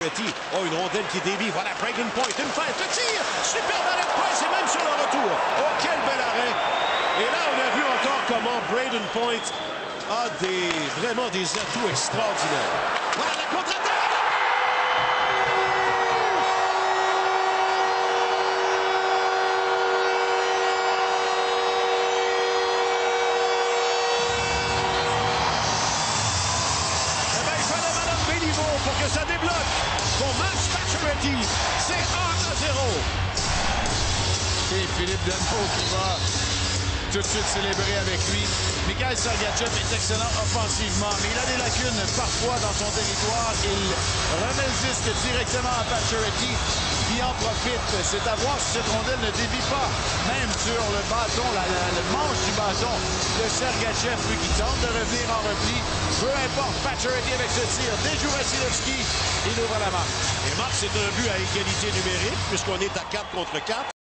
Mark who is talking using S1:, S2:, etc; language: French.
S1: Pacioretty. Oh, une rondelle qui dévie. Voilà, breaking point. Une fête. Le tir. Super arrêt de presse et même sur le retour. Oh, quel bel arrêt. Et là, on a vu encore comment Brayden Point a vraiment des atouts extraordinaires. Voilà la contre-attaque. Pour que ça débloque pour Max Pacioretty. C'est 1-0.
S2: Et Philippe Denford qui va tout de suite célébrer avec lui. Mikhail Sergachev est excellent offensivement, mais il a des lacunes parfois dans son territoire. Il remet le disque directement à Pacioretty, qui en profite. C'est à voir si cette rondelle ne dévie pas, même sur le bâton, le manche du bâton de Sergachev, lui qui tente de revenir en repli. Peu importe, Pacioretty avec ce tir, déjoue Vasilevski, il ouvre la marque.
S1: Et Marc, c'est un but à égalité numérique, puisqu'on est à 4 contre 4.